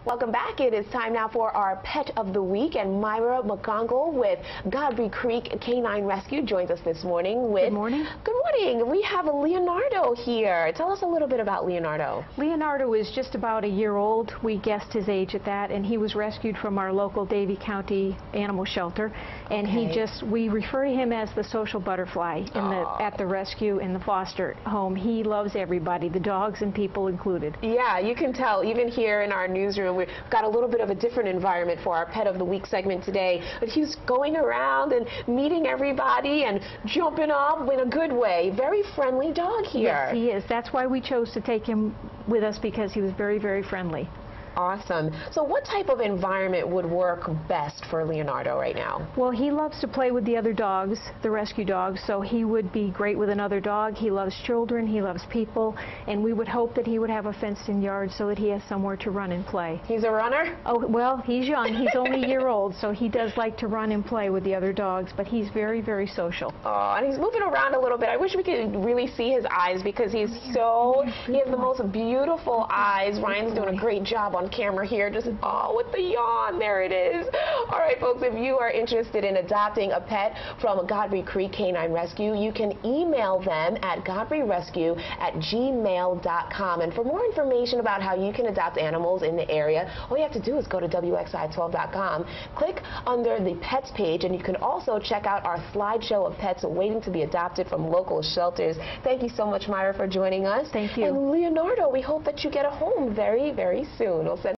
Welcome back. It is time now for our Pet of the Week, and Myra McGonigle with Godbey Creek Canine Rescue joins us this morning with... Good morning. Good morning. We have a Leonardo here. Tell us a little bit about Leonardo. Leonardo is just about a year old. We guessed his age at that, and he was rescued from our local Davie County animal shelter. And we refer to him as the social butterfly at the rescue in the foster home. He loves everybody, the dogs and people included. Yeah, you can tell. Even here in our newsroom, we've got a little bit of a different environment for our Pet of the Week segment today. But he was going around and meeting everybody and jumping up in a good way. Very friendly dog here. Yes, he is. That's why we chose to take him with us, because he was very, very friendly. Awesome. So what type of environment would work best for Leonardo right now? Well, he loves to play with the other dogs, the rescue dogs, so he would be great with another dog. He loves children, he loves people, and we would hope that he would have a fenced-in yard so that he has somewhere to run and play. He's a runner? Oh, well, he's young. He's only a year old, so he does like to run and play with the other dogs, but he's very, very social. Oh, and he's moving around a little bit. I wish we could really see his eyes, because he has the most beautiful eyes. Ryan's doing a great job on camera here, just with the yawn. There it is. All right, folks, if you are interested in adopting a pet from Godbey Creek Canine Rescue, you can email them at godbeyrescue@gmail.com. And for more information about how you can adopt animals in the area, all you have to do is go to WXII12.com, click under the pets page, and you can also check out our slideshow of pets waiting to be adopted from local shelters. Thank you so much, Myra, for joining us. Thank you. And Leonardo, we hope that you get a home very, very soon. We'll send